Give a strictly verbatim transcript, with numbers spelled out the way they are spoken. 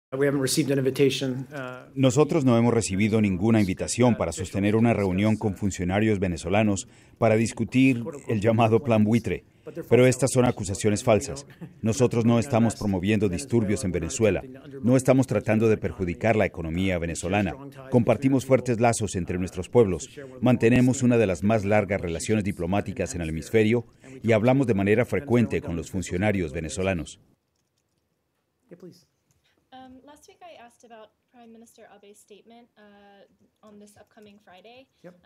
We haven't received an invitation, uh, Nosotros no hemos recibido ninguna invitación para sostener una reunión con funcionarios venezolanos para discutir el llamado Plan Buitre, pero estas son acusaciones falsas. Nosotros no estamos promoviendo disturbios en Venezuela, no estamos tratando de perjudicar la economía venezolana. Compartimos fuertes lazos entre nuestros pueblos, mantenemos una de las más largas relaciones diplomáticas en el hemisferio y hablamos de manera frecuente con los funcionarios venezolanos. Yeah, please. Um, last week I asked about Prime Minister Abe's statement uh, on this upcoming Friday. Yep.